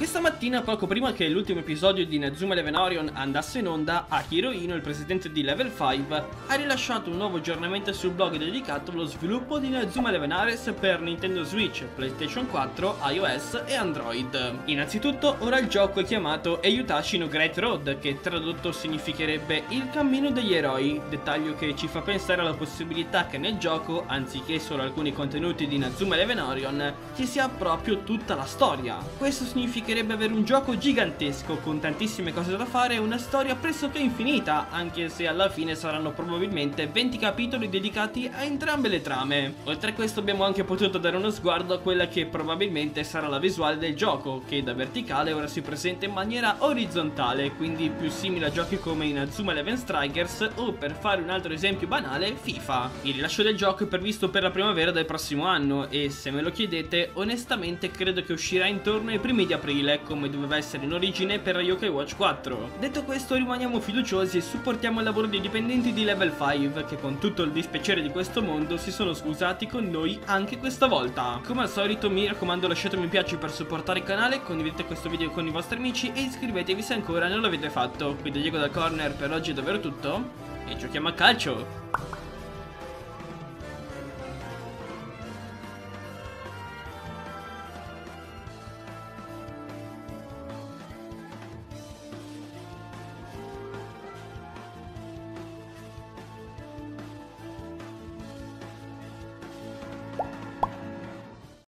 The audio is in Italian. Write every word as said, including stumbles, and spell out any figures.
Questa mattina, poco prima che l'ultimo episodio di Inazuma Eleven Orion andasse in onda, Akihiro Ino, il presidente di Level cinque, ha rilasciato un nuovo aggiornamento sul blog dedicato allo sviluppo di Inazuma Eleven Ares per Nintendo Switch, PlayStation quattro, iOS e Android. Innanzitutto, ora il gioco è chiamato Eiyutashi no Great Road, che tradotto significherebbe il cammino degli eroi, dettaglio che ci fa pensare alla possibilità che nel gioco, anziché solo alcuni contenuti di Inazuma Eleven Orion, ci sia proprio tutta la storia. Questo significherebbe avere un gioco gigantesco con tantissime cose da fare e una storia pressoché infinita, anche se alla fine saranno probabilmente venti capitoli dedicati a entrambe le trame. Oltre a questo abbiamo anche potuto dare uno sguardo a quella che probabilmente sarà la visuale del gioco, che da verticale ora si presenta in maniera orizzontale, quindi più simile a giochi come Inazuma Eleven Strikers o, per fare un altro esempio banale, FIFA. Il rilascio del gioco è previsto per la primavera del prossimo anno e, se me lo chiedete, onestamente credo che uscirà intorno ai primi di aprile, come doveva essere in origine per Yokai Watch quattro. Detto questo, rimaniamo fiduciosi e supportiamo il lavoro dei dipendenti di Level cinque, che con tutto il dispiacere di questo mondo si sono scusati con noi anche questa volta. Come al solito mi raccomando, lasciate un mi piace per supportare il canale, condividete questo video con i vostri amici e iscrivetevi se ancora non l'avete fatto. Qui da Diego dal Corner per oggi è davvero tutto e giochiamo a calcio!